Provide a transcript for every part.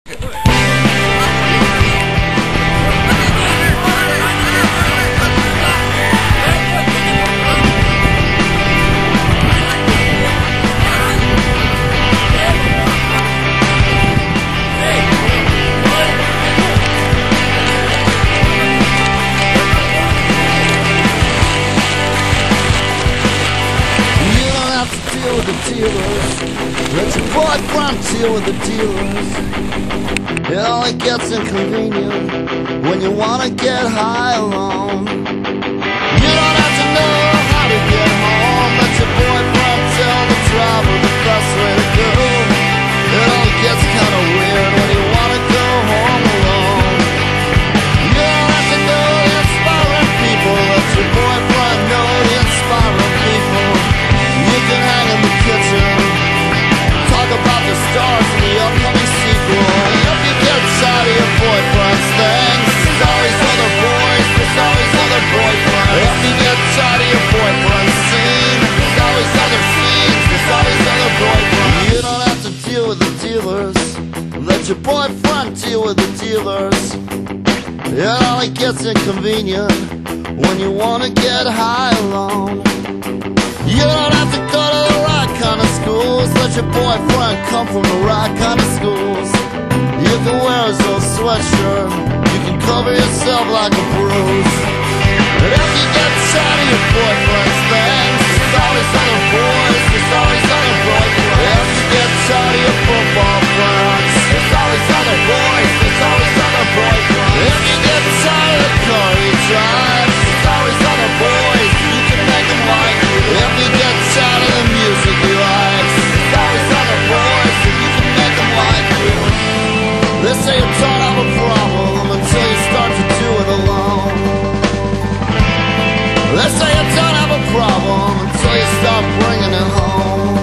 With the dealers, let your boyfriend deal with the dealers. It only gets inconvenient when you wanna get high alone. You don't have to know how to get home. Let your boyfriend tell the driver the best way to go. It only gets kinda weird when you wanna go home alone. You don't have to know the inspiring people. Let your boyfriend know the inspiring people. You can hang in the kitchen, talk about the stars in the upcoming sequel. If you get tired of your boyfriend's things, there's always other boys, there's always other boyfriends. If you get tired of your boyfriend's scene, there's always other scenes, there's always other boyfriends. You don't have to deal with the dealers, let your boyfriend deal with the dealers. It only gets inconvenient when you wanna get high alone. You don't have to go to the right kind of schools. Let your boyfriend come from the right kind of schools. You can wear his old sweatshirt, you can cover yourself like a bruise. But if you get tired of your boyfriend's things, there's always other boys, there's always other boyfriends. If you get tired of your football friends, there's always other boys, there's always other boyfriends. If you get tired of the car you drive, there's always other boys, you can make them like you. If you get tired of the music you like, there's always other boys, and you can make them like you. They say you don't have a problem until you start to do it alone. They say you don't have a problem until you start bringing it home.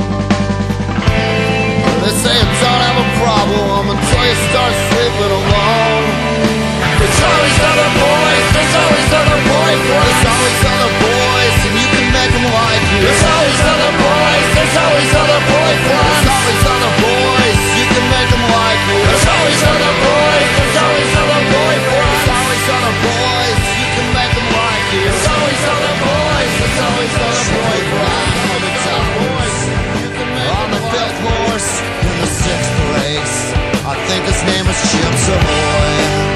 They say you don't have a problem until you start sleeping alone. There's always other boys, there's always other boyfriends. There's always other boys, and you can make them like you. There's always other boys, there's always other boyfriends. There's always other boys, you can make them like you. There's always other boys, there's always other boyfriends. There's always other boys, you can make them like you. There's always other boys, there's always other boyfriends. On the top horse, on the fifth horse, in the sixth race. I think his name is Chips Ahoy.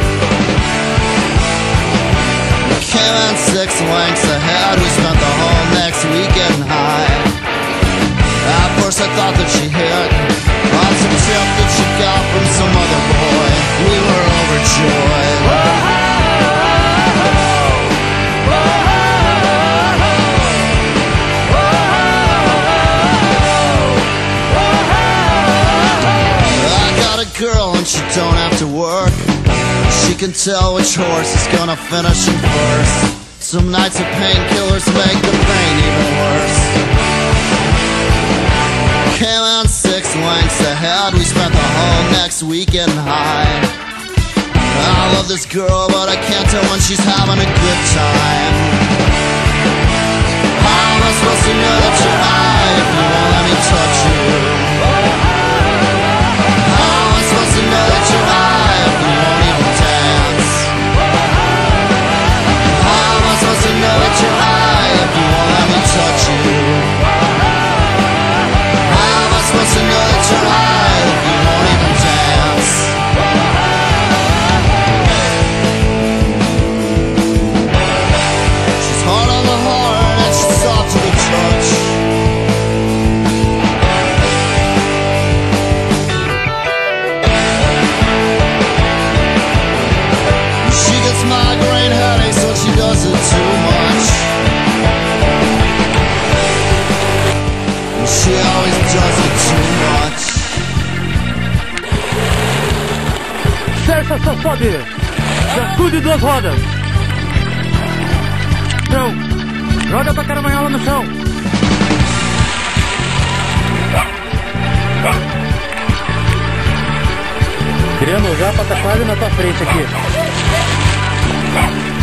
We came in 6 lengths ahead. We spent the whole next week getting high. At first I thought that she hit on some tip that she got from some other boy. We were overjoyed. I got a girl and she don't have to work. She can tell which horse is gonna finish him first. Some nights of painkillers make the pain even worse. Came in 6 lengths ahead. We spent the whole next week getting high. I love this girl, but I can't tell when she's having a good time. How am I supposed to know that you're high if you won't let me touch you? How am I supposed to know that you're high if you won't even dance? How am I supposed to know that you're high if you won't let me touch you? How am I supposed to know that you're high if you won't even dance? She's hard on the heart and she's soft to the touch. She gets migraine headaches when she does it too much. She always does it too much. Certa safada! Sacude 2 rodas! Chão! Joga tua caramanhola no chão! Criando já pra tá quase na tua frente aqui.